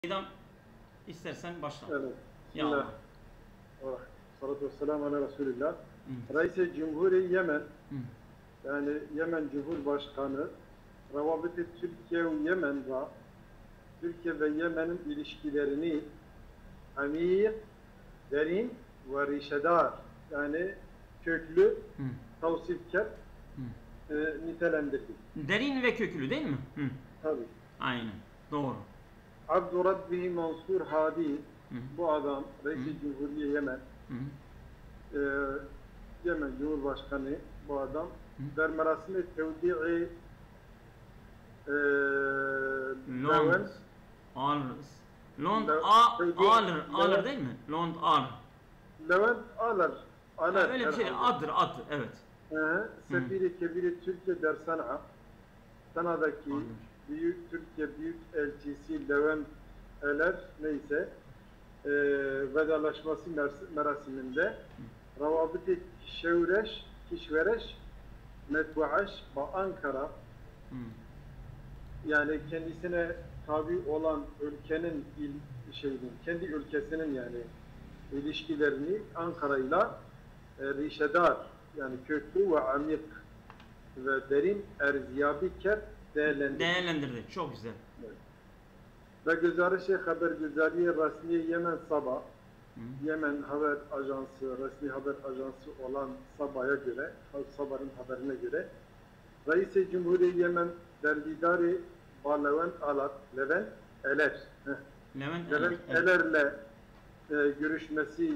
İdam istersen başla. Evet. Ya Allah. Salatu vesselamu ala Resulillah. Reis-i Cumhur-i Yemen, yani Yemen Cumhurbaşkanı, Ravabit-i Türkiye ve Yemen'da Türkiye ve Yemen'in ilişkilerini amir, derin ve rişedar, yani köklü, tavsifkar nitelendirdi. Derin ve köklü değil mi? Tabii. Aynen. Doğru. Abdurrabbi Mansur Hadi, bu adam Reis-i Cumhuriye Yemen, Yemen Cumhurbaşkanı, bu adam der merasimi tevdi'i Lond alır değil mi? Lond alır. Levent alır. Öyle bir şey. Adır. Evet. Sefiri Kebiri Türkiye der Sana'daki Türkiye Büyük Elçisi Levent Eler neyse vedalaşması merasiminde Ravabit-i Kişvereş Metbuaş Ankara, yani kendisine tabi olan ülkenin kendi ülkesinin yani ilişkilerini Ankara'yla rişedar, yani köklü ve amik ve derin erziyabiker değerlendirdi. Çok güzel. Evet. Ve güzarişi habergüzariye resmi Yemen Sabah, Yemen haber ajansı, resmi haber ajansı olan Sabah'a göre, Sabah'ın haberine göre Reis-i Cumhur-i Yemen Dervidari Levent Eler'le görüşmesiyle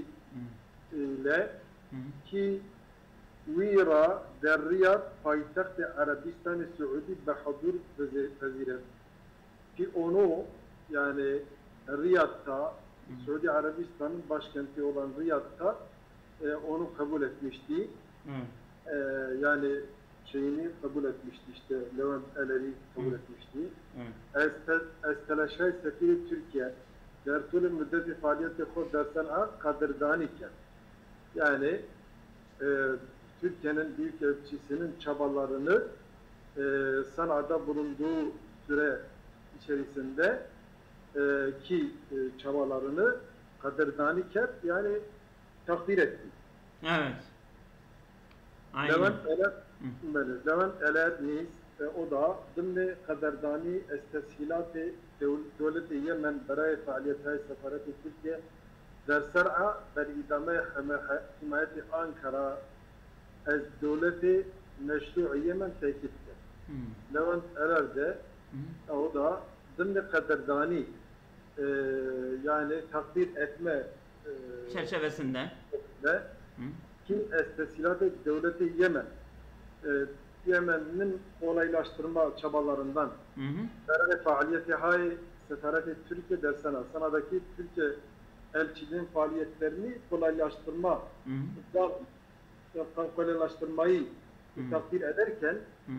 ki Vira der Riyad payitaht-ı Arabistan-ı Suudi Bahadur Vezire, ki onu, yani Riyad'da, Suudi Arabistan'ın başkenti olan Riyad'da onu kabul etmişti. Yani şeyini kabul etmişti, işte Levent Eler'i kabul etmişti. Esteleşay Sefiri Türkiye dertülü müddeti faaliyeti khod dersen kadırdani iken, yani Türkiye'nin büyük elçisinin çabalarını Sana'da bulunduğu süre içerisinde ki çabalarını kadırdaniker, yani takdir etti. Evet. Aynen. Levent Eler Nis, o da dımne kadırdani esteshilat-ı devlet-i Yemen beraye faaliyet-i sefaret-i Türkiye der ser'a ber idame himayet-i Ankara ez devlet-i meşru' Yemen tekittir. Levent Eler de o da dımne kadırdani, yani takdir etme çerçevesinde ki estesilat-ı devlet-i Yemen, Yemen'in kolaylaştırma çabalarından ve faaliyeti hay sefaret-i Türkiye der Sana'daki Türkiye elçiliğin faaliyetlerini kolaylaştırmayı takdir ederken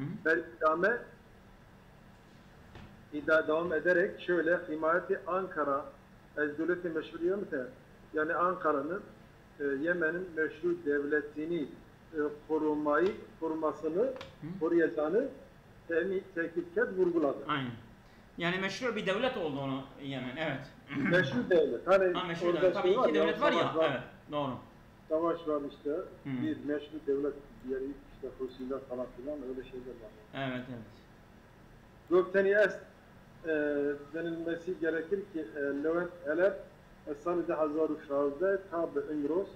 devam ederek şöyle himayeti Ankara ez devlet-i meşruiye yani Ankara'nın Yemen'in meşru devletini korumasını, koruyacağını tekitkar vurguladı. Aynen. Yani meşru bir devlet olduğunu Yemen, evet. Meşru devlet. Hani meşru devlet. Tabii iki devlet var ya, evet, doğru. Savaş var işte, bir meşru devlet, diğeri işte Husiler falan filan, öyle şeyler var. Evet. Gökteni est denilmesi gerekir ki Levent Eler Sanide Hazaru Şahız'da tabi İmroz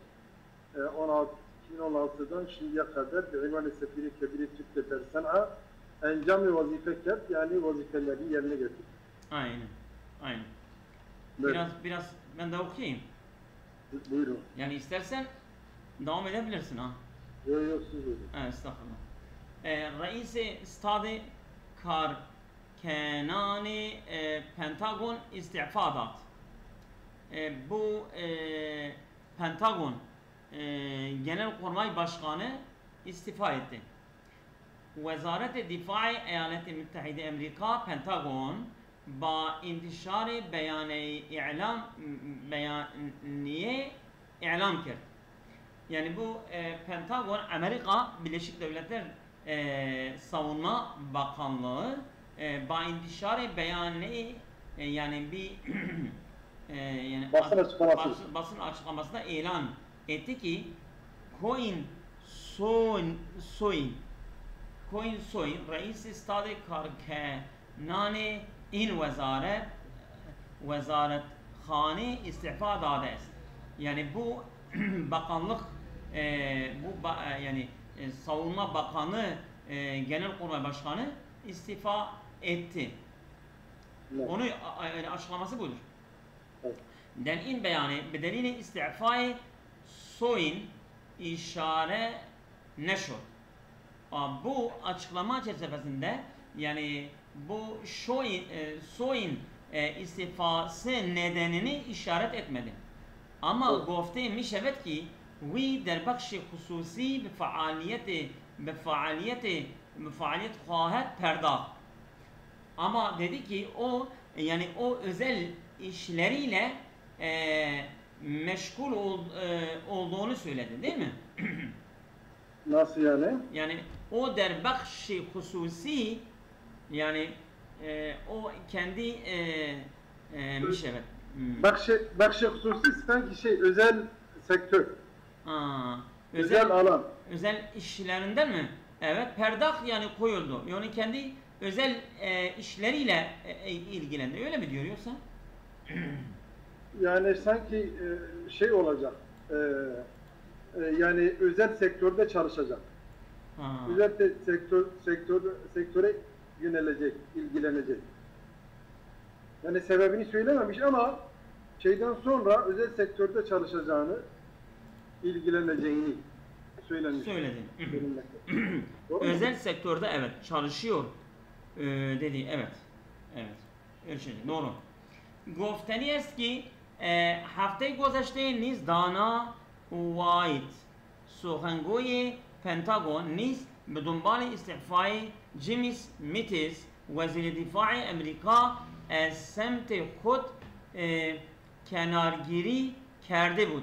2016'dan şimdiye kadar İmam-ı Sefiri Kebiri Türkiye der San'a encam-ı vazife yani vazifeleri yerine getirdi. Aynen. Evet. Biraz ben de okuyayım. Buyurun. Yani istersen devam edebilirsin ha. Yok siz buyurun. Evet, estağfurullah. Reis-i Stad-ı Karkenani Pentagon istifadat. Bu Pentagon Genelkurmay Başkanı istifa etti. Vezaret-i Difai Eyalet-i Müttehide Amerika Pentagon ba intişarı beyaniye ilan kerdi. Yani bu Pentagon Amerika Birleşik Devletler Savunma Bakanlığı ba intişarı beyaniye yani bir yani basın açıklamasında ilan etti ki Coin Soin reis istad karkanane in vezaret khane istifa dade است. Yani bu bakanlık yani savunma bakanı genelkurmay başkanı istifa etti. Evet. Onu yani açıklaması budur. Evet. Den in beyanı bedelini istifayı soyun işare neşur. Bu açıklama çerçevesinde yani bu soyun istifası nedenini işaret etmedi. Ama Evet. gofte mişevet ki vi der bakşi hususi befaaliyet khahet perda. Ama dedi ki o yani o özel işleriyle meşgul olduğunu söyledi, değil mi? Nasıl yani? Yani o der bakşi hususi yani o kendi bir şey evet. Bakşı hususi sanki özel sektör. Özel alan. Özel işlerinden mi? Evet, perdah yani koyuldu. Yani kendi özel işleriyle ilgilendi. Öyle mi diyor yoksa? Yani sanki olacak. Yani özel sektörde çalışacak. Özel sektöre yönelecek, ilgilenecek. Yani sebebini söylememiş ama şeyden sonra özel sektörde çalışacağını, ilgileneceğini söylemiş. Söyledi. Özel sektörde evet çalışıyor dedi. Evet. Evet. Öyle şey. Doğru. گفتنی است که هفته گذشته نیز دانا وایت سخنگوی پنتاگون نیز به دنبال استعفای جیمز میتیس وزیر دفاع امریکا از سمت خود کنارگیری کرده بود.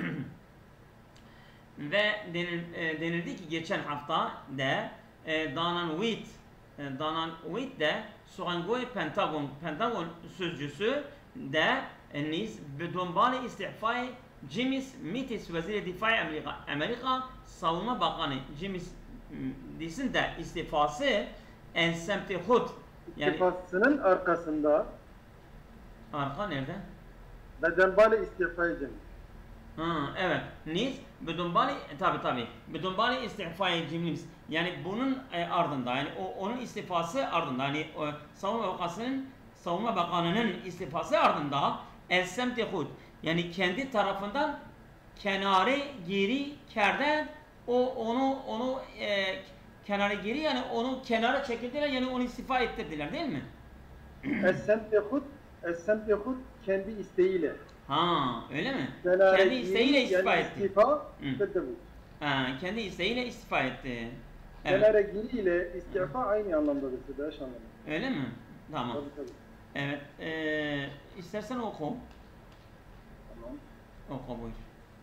Ve denildi ki geçen hafta de Danan Witt de Suangoy Pentagon sözcüsü de niz bedonbali istifai James Mattis Vezir Difai Amerika Savunma Bakanı James Mattis'in de istifası en semti hud yani istifasının arkasında arka nerede? Bedonbali istifai James. Evet. Niz bedonbali tabi bedonbali istifai James yani bunun ardında yani onun istifası ardında yani Savunma Bakanı'nın istifası ardında el-semti hud yani kendi tarafından kenarı geri kerden onu kenarı geri yani onu kenara çekildiler yani onu istifa ettirdiler değil mi? El-semti hud kendi isteğiyle. Öyle mi? Kenarı kendi isteğiyle istifa yani etti. Kendi isteğiyle istifa etti. Evet. Kenara giri ile istifa aynı anlamdadır. Eş anlamda. Öyle mi? Tamam. Tabii. Evet. İstersen oku. Tamam. Oku buyur.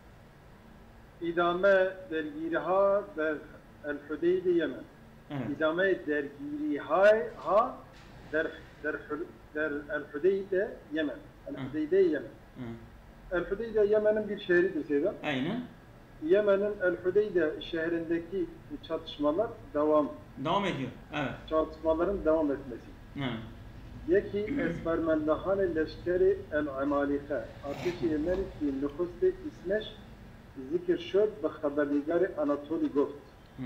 İdame dergiriha der el-Hudeyde Yemen. Evet. İdame dergiriha der el-Hudeyde Yemen. El-Hudeyde Yemen. El-Hudeyde Yemen'in bir şehridir Seyyidem. Aynen. Yemen'in El-Hudeyde şehrindeki çatışmalar devam ediyor. Evet. Çatışmaların devam etmesi. Yeki esmermendahan leşkeri el-Amalike. Ateşi Yemen'i ki nüfuste ismeş zikir şöd ve haberligari Anatoli Goft.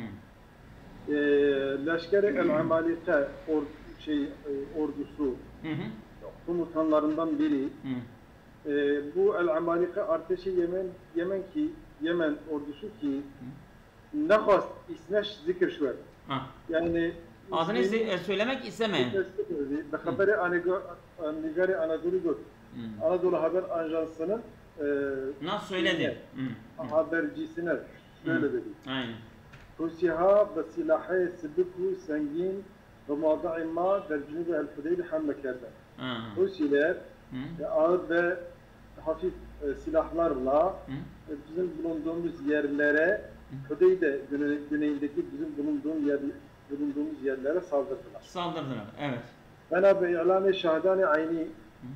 Leşkeri el-Amalike ordusu komutanlarından biri. Bu el-Amalike Arteşi Yemen ordusu ki nefas ismeş zikir şöd. Yani adını söylemek istemeyin. Haberi Anigari Anadolu Goft. Anadolu Haber Ajansı'nın nasıl söyledi? Habercisine şöyle dedi. Aynen. Rusiha ve silahı sıdıku sengin ve madaima der Cünubi el-Hudeyde hamle kerden. Rusiler ağır ve hafif silahlarla bizim bulunduğumuz yerlere Hudeyde güneyindeki bizim bulunduğumuz yerlere saldırdılar. Evet. Bana be ilan-ı şahadani ayni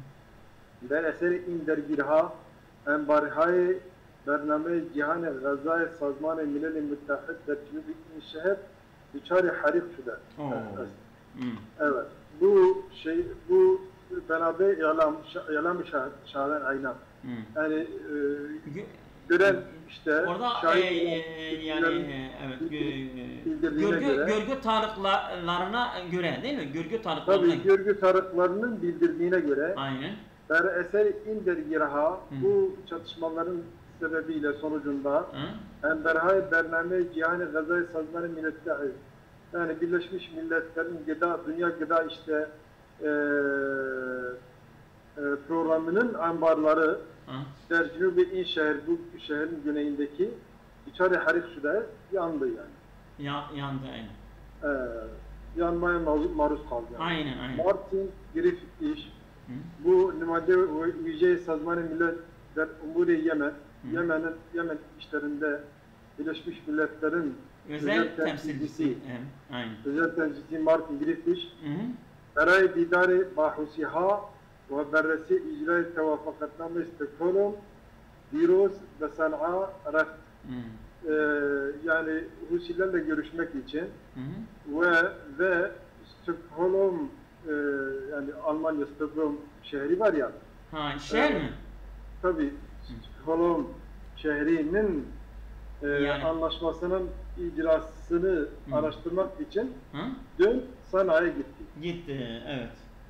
در اثر این درگیرها انبارهای برنامه جهان غذای سازمان ملل متحد در جنوب این شهر دچار حریق شده. Evet. Bu beraber yalan şahane ayna. Yani gören işte orada yani evet görgü tanıklarına göre değil mi? Görgü tanıklarına. Tabii görgü tanıklarının bildirdiğine göre. Aynen. Ber eser indergiraha bu çatışmaların sebebiyle sonucunda Enberhay Bername Cihani Gazay Sazmanı Milletleri yani Birleşmiş Milletler'in Dünya Gıda işte programının ambarları Dercübi İn şehir bu şehrin güneyindeki içeri harik suda yandı yani. Yandı aynen. Yanmaya maruz kaldı. Yani. Aynen. Martin Griffith bu numade Yüce Sazmanı Milletler Umuri Yemen Yemen işlerinde Birleşmiş Milletler'in özel temsilcisi. özel temsilcisi Martin Griffith برای دیدار باحثی‌ها و بررسی اجرای توافقنامه استکهلم دیروز به صنعا رفت. Yani Husilerle görüşmek için ve Stockholm yani Almanya Stockholm şehri var ya. Ha, şehir mi? Tabii Stockholm şehrinin yani anlaşmasının icrasını araştırmak için dün Sana'ya gitti. Gitti, evet.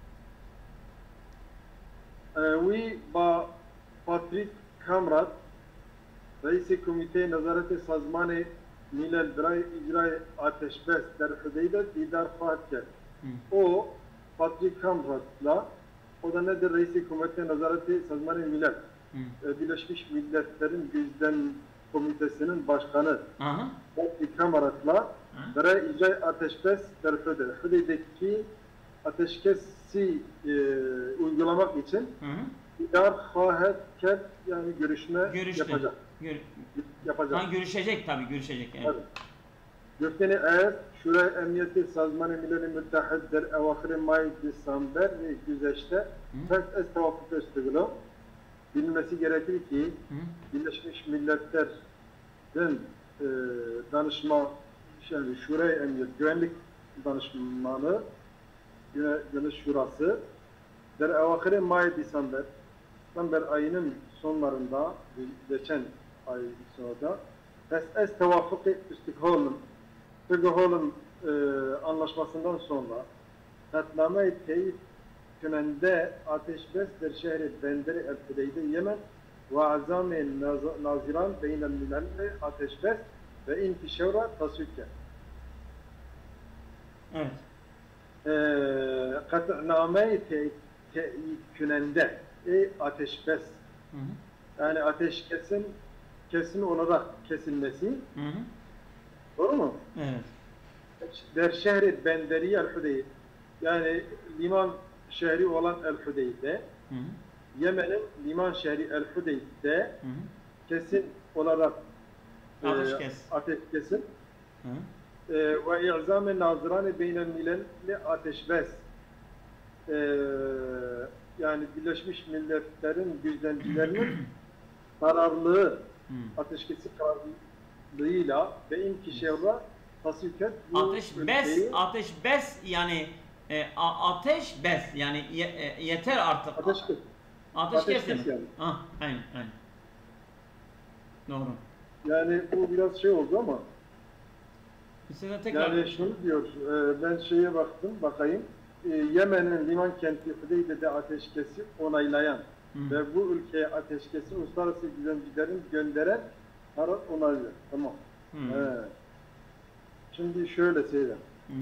We ba Patrick Kamrat, Reis-i Komite Nazareti Sazmani Milal Bray İcra Ateşbes der Hüdeyde Didar Fatih. O Patrick Kamrat'la o da nedir? Reis-i Komite Nazareti Sazmani Milal. Birleşmiş Milletler'in Güzden Komitesi'nin başkanı Patrick Kamrat'la Bray İcra Ateşbes der Hüdeyde. Hüdeyde'deki ateşkesi uygulamak için idar hahet yani görüşme yapacak. Yapacak. Görüşecek tabii, görüşecek. Yani. Göfteni eğer Şura Emniyeti Sazmanı Milli Müttehid der evahiri May Disamber ve güzeşte tek ez tevafuk üstügülü bilinmesi gerekir ki Birleşmiş Milletler'in danışma yani Şura Emniyet Güvenlik Danışmanı Güneş Şurası der evahiri May Disamber ayının sonlarında geçen ay sonunda es tevafuk Stockholm anlaşmasından sonra Katname-i Teyit Künende Ateşbes der şehri Benderi el-Hudeyde Yemen ve azam-i naziran beynel milal Ateşbes ve intişara tasükke. Evet. Katname-i Teyit Künende ateşbes yani ateşkesin kesin olarak kesilmesi doğru mu? Evet. Der şehri Benderi el-Hudeyde yani liman şehri olan el-Hudeyde Yemen'in liman şehri el-Hudeyde kesin olarak ateşkesin ve i'zam-ı naziran beynel milal ateşbes yani Birleşmiş Milletler'in gözlemcilerinin kararlılığı, ateşkesi kararlılığıyla ve inkişafla tasviyet ateşbes yani ateşbes yani yeter artık. Ateşkes yani. Aynen. Doğru. Yani bu biraz şey oldu ama yani şunu diyor, ben şeye bakayım. Yemen'in liman kenti Hudeyde'de ateşkesi onaylayan ve bu ülkeye ateşkesi uluslararası güvenliklerin gönderen karar onaylıyor. Tamam. Şimdi şöyle söyleyeyim.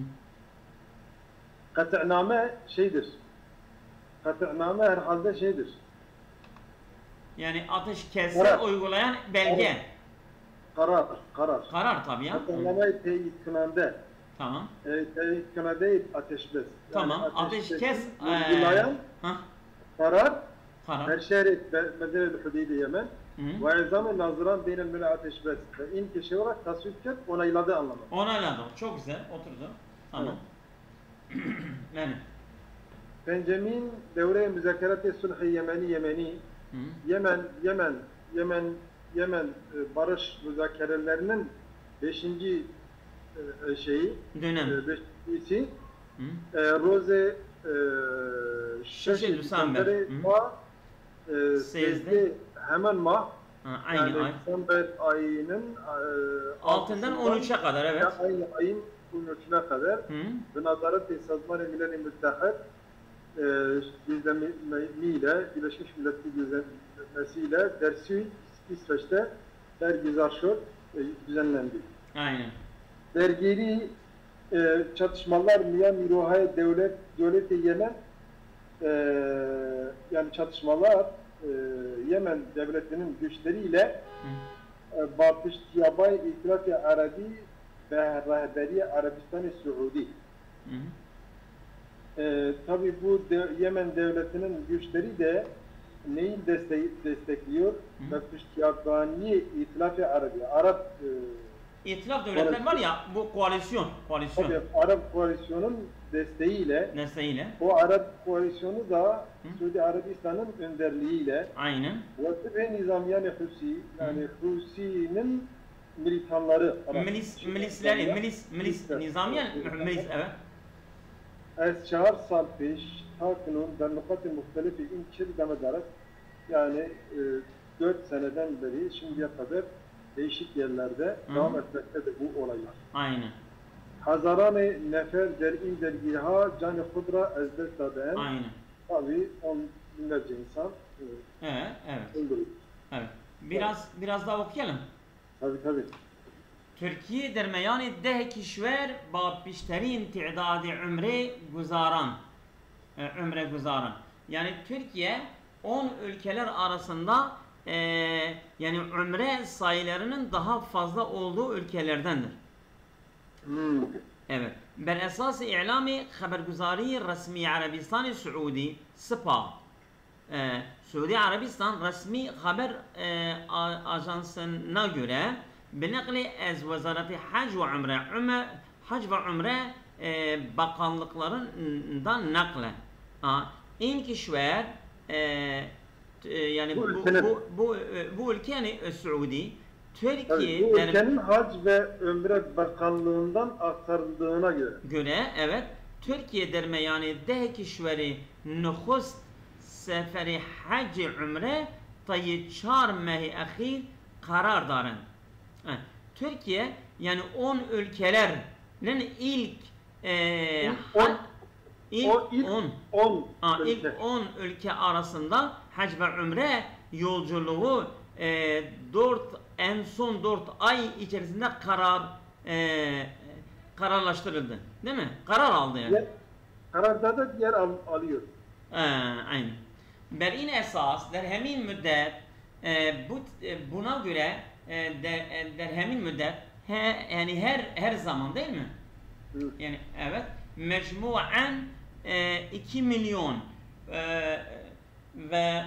Kat'name şeydir. Kat'name herhalde şeydir. Yani ateşkesi uygulayan belge. Karar. Karar tabii ya. Kat'name teyit kınande. Tamam. Teyit kınande ateşbes. Tamam. Yani ateşkes uygulayan karar her şehri Medine-i Hudeyde Yemen ve izam-ı naziran beynel milal ateşbes ve inkişi olarak tasviyet onayladığı anlamı. Onayladı. Çok güzel. Oturdu. Tamam. Evet. Yani Pencemin devre müzakerati sulh Yemeni Yemen barış müzakerelerinin 5. şeyi dönem. 5.si Roze Şeşe Düsenber. Sezde hemen mah Aynı yani ay. Düsenber ayının Altından 13'e kadar, evet. Aynı ayın 13'üne kadar ve nazaret Sazman-ı Milli Müttehid düzenlemiyle Birleşmiş Milletler düzenlemesiyle dersi İsveç'te dergizarşör düzenlendi. Aynen. Dergiri çatışmalar Mirohay devleti Yemen yani çatışmalar Yemen devletinin güçleriyle Batış Tiyabay İtilaf-ı Arabi ve Rehberi Arabistan-ı Suudi. Tabi bu Yemen devletinin güçleri de neyi destekliyor? Batış Tiyabani İtilaf-ı Arabi Arap İtilaf devletler var ya, bu koalisyon. Tabii, Arap koalisyonun desteğiyle o Arap koalisyonu da Suudi Arabistan'ın önderliğiyle aynen. ve Nizamiye Husi yani Husi'nin militanları milis Nizamiye milis evet. Az 4 sal peş takunun در نقاط مختلف این چه دم دارد yani 4 seneden beri şimdiye kadar değişik yerlerde devam etmektedir bu olaylar. Aynen. Hazaran nefer der'in dergiha can-ı kudra ezdest daden. Aynen. Tabii binlerce insan öldürülür. Evet. Biraz daha okuyalım. Tabii. Türkiye dermeyani ده کشور با بیشترین تعداد umre guzaran. Yani Türkiye 10 ülkeler arasında yani umre sayılarının daha fazla olduğu ülkelerdendir. Evet. Bel esas i'lami haberguzari resmi Arabistan Suudi SPA. Suudi Arabistan resmi haber ajansına göre binakli ez Vezaret-i Hac ve Hac ve Umre bakanlıklarından nakle. İn kişiler yani bu ülke yani Suudi Türkiye bu ülkenin Hac ve Ömre Bakanlığından aktarıldığına göre evet Türkiye derme yani de kişileri nüfus seferi hac umre tayı 4 mehi ahir karar darın. Türkiye yani 10 ülkelerin ilk 10 ülke arasında hac ve umre yolculuğu en son 4 ay içerisinde kararlaştırıldı. Değil mi? Karar aldı yani. Kararda da yer alıyor. Aynen. Berin esas derhemin müddet buna göre derhemin müddet yani her zaman değil mi? Yani evet mecmuan 2 milyon ve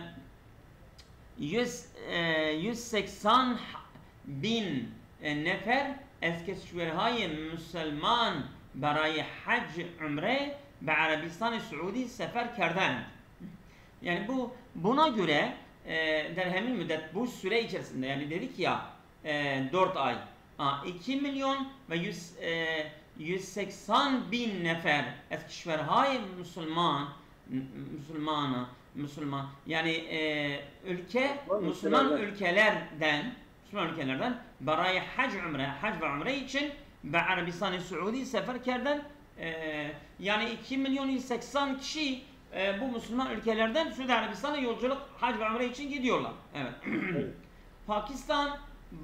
180 bin nefer از کشورهای مسلمان برای حج عمره به عربستان سعودی sefer کردند. Yani buna göre derhemin müddet bu süre içerisinde yani dedik ya 4 ay 2 milyon ve 180 bin nefer از کشورهای Müslüman yani Müslüman ülkelerden baraya hac ve umre için ve Arabistan-ı Suudi sefer kerden yani 2 milyon 180 kişi bu Müslüman ülkelerden Suudi Arabistan'a yolculuk hac ve umre için gidiyorlar. Evet. Pakistan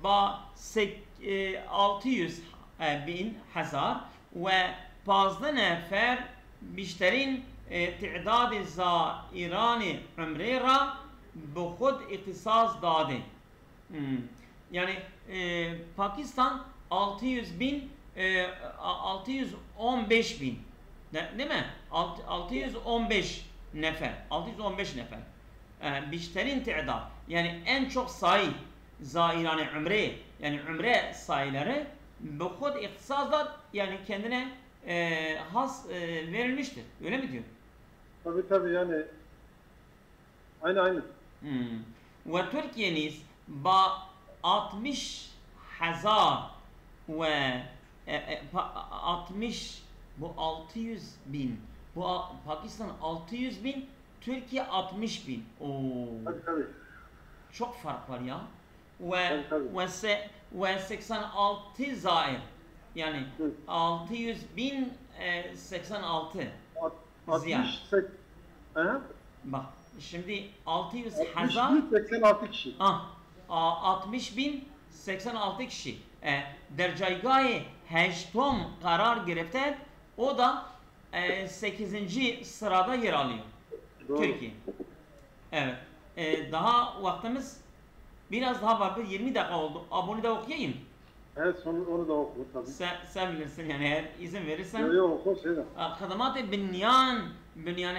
600 bin hazar ve bazı nefer بیشترین تعداد زائران عمره را به خود اختصاص داده. Yani Pakistan 615 bin değil mi? 615 nefer. Bişterin te'dad yani en çok sayı zairan-ı umre yani umre sayıları bu khud ihtisaslar yani kendine has verilmiştir. Öyle mi diyor? tabii yani aynı. Ve Türkiye نیز با 60,000 ve 60 bu 600.000 bu Pakistan 600.000 Türkiye 60.000 Tabii. çok fark var ya Tabii. ve 86 zair yani 600.000 86 ziyan. 60 Bak şimdi 600,000 86 kişi. 60.000 86 kişi در جایگاه هشتم قرار گرفته o da 8. sırada yer alıyor. Doğru. Türkiye. Evet. Daha vaktimiz biraz daha var. 20 dakika oldu. Abone de okuyayım. Evet onu da oku tabii. Sen bilirsin yani eğer izin verirsen. Yok oku söyle. خدمات بنیان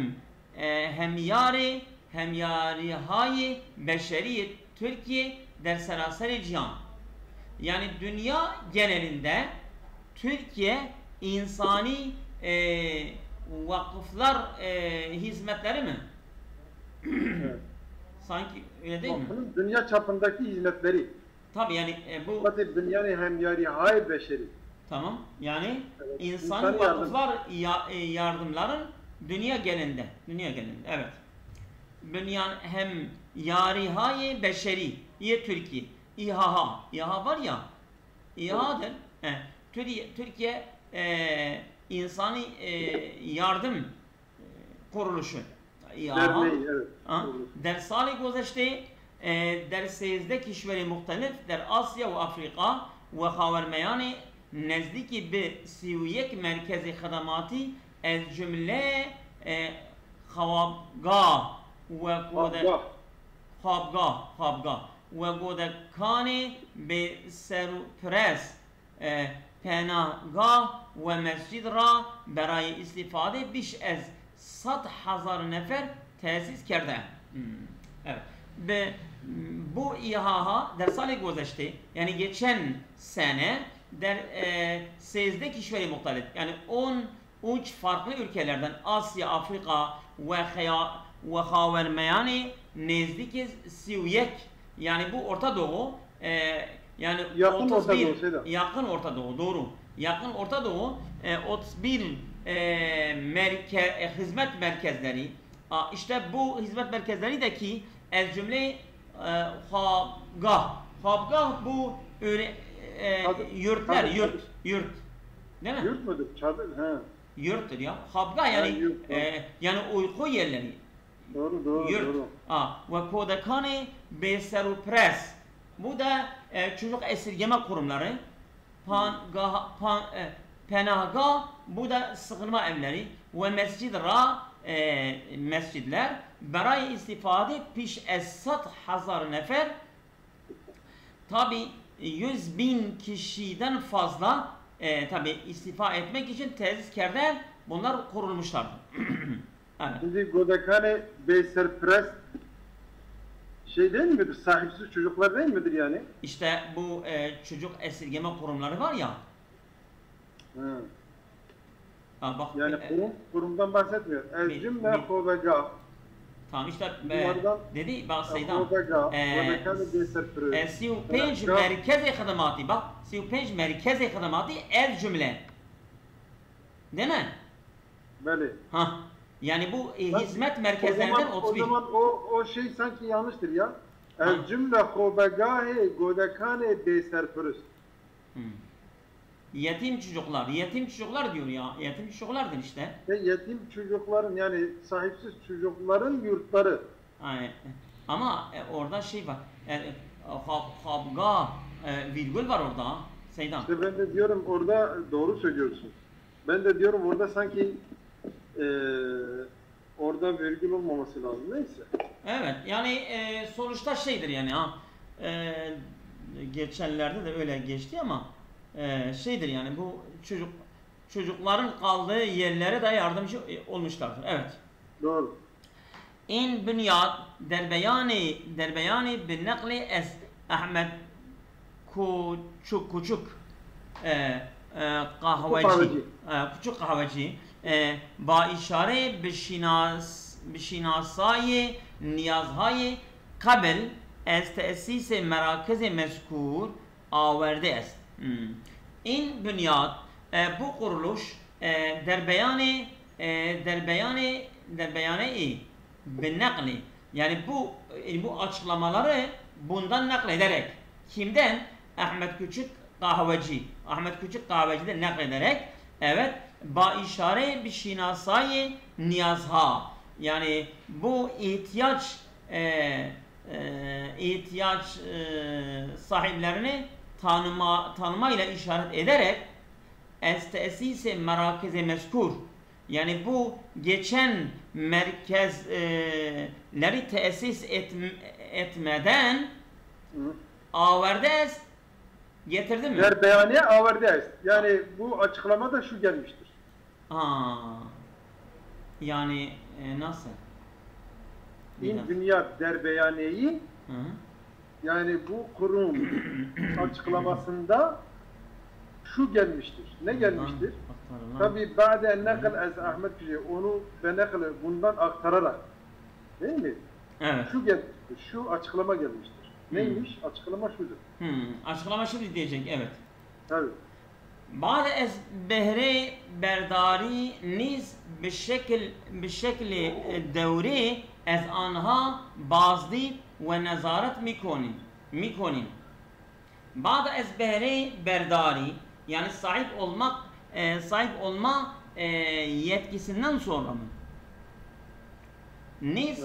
همیاری های بشری Türkiye در سراسر cihan. Yani dünya genelinde Türkiye insani vakıflar hizmetleri mi? Evet. Sanki öyle değil mi? Dünya çapındaki hizmetleri. Tabii yani bu Tabii dünyanın hemyari hay beşeri. tamam. Yani evet. insani vakıflar yardımların dünya genelinde. Evet. Bünyan hem yarihay beşeri Türkiye. İHA var ya. İHA'dır. Türkiye insani yardım kuruluşu. İHA. Evet. در سال گذشته در 13 کشور مختلف در آسیا و آفریقا و خاورمیانه نزدیکی به 31 مرکز خدماتی از جمله خوابگاه و گودکان به سرپرست پناهگاه و مسجد را برای استفاده بیش از 100,000 نفر tesis کرده. Evet. Ve bu İHA der sale گذشته yani geçen sene der 13 kişileri muhtelif yani 13 farklı ülkelerden Asya, Afrika ve Havermeyani nezdiki Siviyek yani bu Orta Doğu yani yakın 31 Orta Doğu, yakın Orta Doğu doğru. Yakın Orta Doğu 31 hizmet merkezleri işte bu hizmet merkezlerindeki ez cümle Habgah bu yurtlar yurt değil mi? Yurt mudur? Çadır. Yurttur ya. Habgah yani yani uyku yerleri. Doğru. Yurt. Ve kodakane be serupres. Bu da çocuk esirgeme kurumları. Penahgah bu da sığınma evleri ve mescidler برای istifade piş esat hazar nefer tabi 100.000 kişiden fazla tabi istifa etmek için tesis kerden bunlar kurulmuşlardı. Evet. Şimdi Godakane Beyserprest şey değil midir? Sahipsiz çocuklar değil midir yani? İşte bu çocuk esirgeme kurumları var ya. Bak, yani kurumdan bahsetmiyor. Cümle Kovega. Tamam işte dedi bak Seydan. 35 merkezi hizmeti bak 35 merkezi hizmeti el cümle. Değil mi? Böyle. Yani bu hizmet merkezlerinden 31. O zaman o şey sanki yanlıştır ya. El cümle Kovega Godakane Beyserprest. Yetim çocuklar diyor ya. Yetim çocuklardır işte. Yetim çocukların yani sahipsiz çocukların yurtları. Aynen. Ama orada şey var. Habgah virgül var orada. Seydan. İşte ben de diyorum orada doğru söylüyorsun. Ben de diyorum orada sanki orada virgül olmaması lazım. Neyse. Evet. Yani sonuçta şeydir yani geçenlerde de öyle geçti ama şeydir yani bu çocukların kaldığı yerlere de yardımcı olmuşlardır. Evet. Doğru. İn bünyat derbeyani bin nakli es Ahmet küçük kahveci با اشاره به شناسایی نیازهای قبل از تأسیس مراکز مذکور آورده است. این بنیاد bu kuruluş der beyanı nakli, yani bu açıklamaları bundan naklederek, kimden? Ahmet Küçük Kahveci'den naklederek, evet, ba işare bir şinasayı niyazha, yani bu ihtiyaç sahiplerini tanımayla işaret ederek es-tesise merakeze mezkur, yani bu geçen merkezleri tesis etmeden averdes getirdi mi? Der beyaniye averdes. Yani bu açıklamada şu gelmiştir. Yani nasıl? İn dünya der beyaniyeyi, yani bu kurum açıklamasında şu gelmiştir. Ne gelmiştir? Tabi ba'de nakl az Ahmet Küçük, onu ve nakl bundan aktararak, değil mi? Evet. Şu gelmiştir. Şu açıklama gelmiştir. Neymiş? Açıklama şudur. Açıklama şimdi diyecek, evet. Tabii. بعد از بهره برداری نیز به شکل دوره از آنها بازدید و نظارت میکنیم. بعد از بهره برداری, yani sahip olma yetkisinden sonra mı? Niz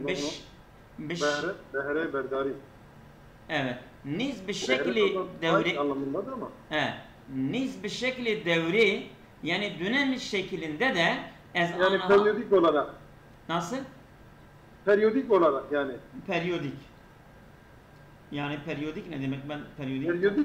Behre berdari. Evet. Niz bir şekli devri anlamındadır ama. Evet. Niz bir şekli devri, yani dönem şeklinde de yani periyodik olarak. Nasıl? Periyodik olarak yani. Periyodik. Yani periyodik ne demek? Ben periyodik. Periyodik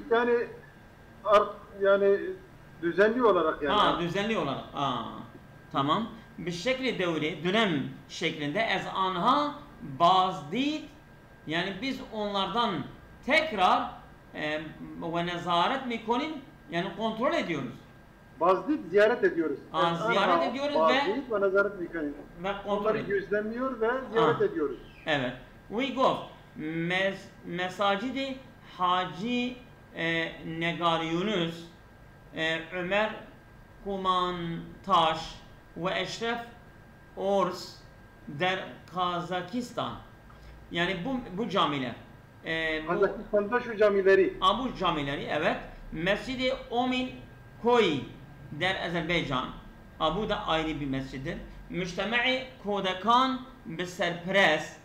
yani düzenli olarak yani. Düzenli olarak. Tamam. Bir şekli devri, dönem şeklinde ez anha bazdid, yani biz onlardan tekrar ve nezaret mikonin, yani kontrol ediyoruz. Bazdid ziyaret ediyoruz. Ziyaret ediyoruz ve nezaret mikonin. Ve kontrol ediyoruz. Gözlemliyor ve ziyaret ediyoruz. Evet. We go. Mesacidi Hacı Negar Yunus, Ömer Kumantaş ve Eşref Ors der Kazakistan. Yani bu camiler. Kazakistan'da şu camileri. Bu camileri, evet. Mescid-i Omin Koy der Azerbaycan. Bu da ayrı bir mesciddir. Müctema-i Kodakan Beserperest.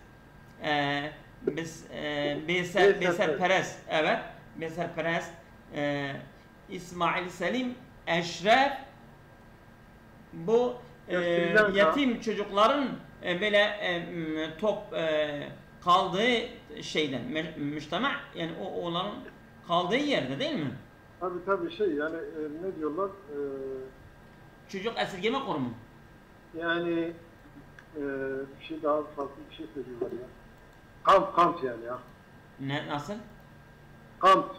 Beserperest. Evet. Beserperest. İsmail Selim Eşref, bu yetim çocukların böyle kaldığı şeyden, müctema, yani onların kaldığı yerde değil mi? Tabii yani ne diyorlar? Çocuk esirgeme kurumu. Yani bir şey daha farklı bir şey söylüyorlar ya. Kamp yani ya. Nasıl? Kamp.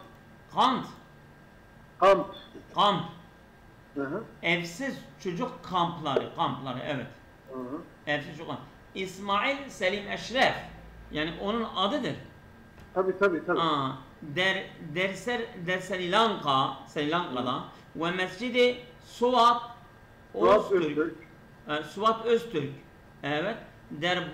Hı-hı. Evsiz çocuk kampları, evet. Hı-hı. Evsiz çocuk. İsmail Selim Eşref, yani onun adıdır. Tabii. Sri Lanka'da ve Mescid-i Suat Öztürk. Evet. Der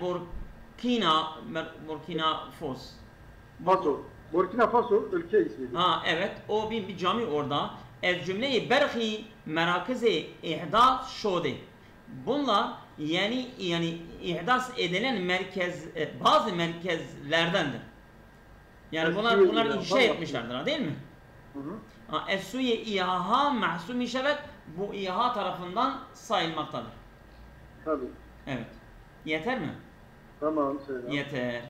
Burkina Faso. Burkina Faso ülke ismidir. Evet. O bir cami orada. Ez cümleyi berhi merakeze ihdas şode. Bunlar yani ihdas edilen bazı merkezlerdendir. Yani bunlar inşa etmişlerdir, değil mi? Es-suye İHA mahsum işevet, bu İHA tarafından sayılmaktadır. Tabii. Evet. Yeter mi? Tamam, söyle. Yeter.